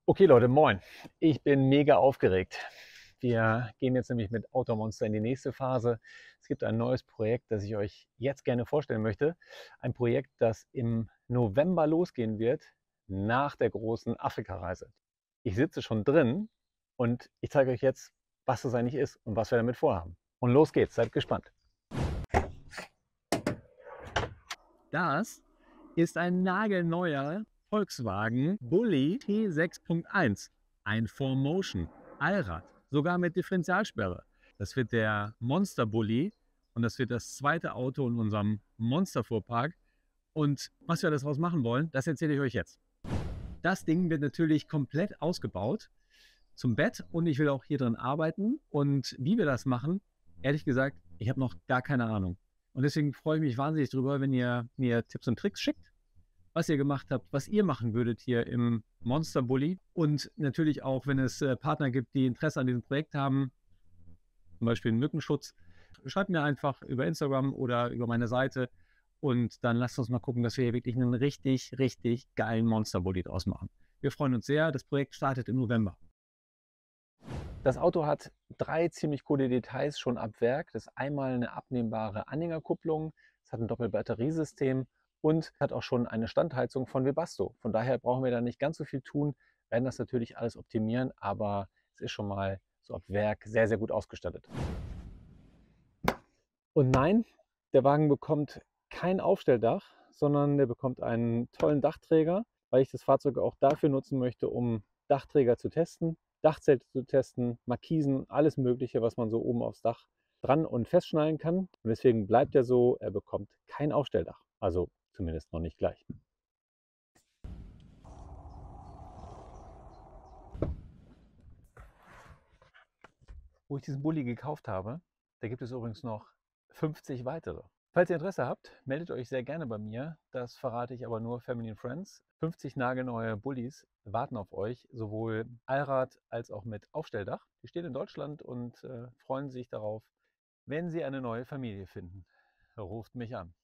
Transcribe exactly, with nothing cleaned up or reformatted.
Okay Leute, moin. Ich bin mega aufgeregt. Wir gehen jetzt nämlich mit Automonster in die nächste Phase. Es gibt ein neues Projekt, das ich euch jetzt gerne vorstellen möchte. Ein Projekt, das im November losgehen wird, nach der großen Afrika-Reise. Ich sitze schon drin und ich zeige euch jetzt, was das eigentlich ist und was wir damit vorhaben. Und los geht's, seid gespannt. Das ist ein nagelneuer Volkswagen Bulli T sechs Punkt eins. Ein four motion Allrad, sogar mit Differentialsperre. Das wird der Monster Bulli und das wird das zweite Auto in unserem Monster-Fuhrpark. Und was wir daraus machen wollen, das erzähle ich euch jetzt. Das Ding wird natürlich komplett ausgebaut zum Bett und ich will auch hier drin arbeiten. Und wie wir das machen, ehrlich gesagt, ich habe noch gar keine Ahnung. Und deswegen freue ich mich wahnsinnig drüber, wenn ihr mir Tipps und Tricks schickt, was ihr gemacht habt, was ihr machen würdet hier im Monster Bulli. Und natürlich auch, wenn es äh, Partner gibt, die Interesse an diesem Projekt haben, zum Beispiel einen Mückenschutz, schreibt mir einfach über Instagram oder über meine Seite. Und dann lasst uns mal gucken, dass wir hier wirklich einen richtig, richtig geilen Monster Bulli draus machen. Wir freuen uns sehr. Das Projekt startet im November. Das Auto hat drei ziemlich coole Details schon ab Werk. Das ist einmal eine abnehmbare Anhängerkupplung, es hat ein Doppelbatteriesystem und hat auch schon eine Standheizung von Webasto. Von daher brauchen wir da nicht ganz so viel tun, werden das natürlich alles optimieren, aber es ist schon mal so ab Werk sehr, sehr gut ausgestattet. Und nein, der Wagen bekommt kein Aufstelldach, sondern der bekommt einen tollen Dachträger, weil ich das Fahrzeug auch dafür nutzen möchte, um Dachträger zu testen, Dachzelte zu testen, Markisen, alles Mögliche, was man so oben aufs Dach dran und festschnallen kann. Und deswegen bleibt er so, er bekommt kein Aufstelldach. Also zumindest noch nicht gleich. Wo ich diesen Bulli gekauft habe, da gibt es übrigens noch fünfzig weitere. Falls ihr Interesse habt, meldet euch sehr gerne bei mir. Das verrate ich aber nur Family and Friends. fünfzig nagelneue Bullis warten auf euch, sowohl Allrad als auch mit Aufstelldach. Die stehen in Deutschland und äh, freuen sich darauf, wenn sie eine neue Familie finden. Ruft mich an.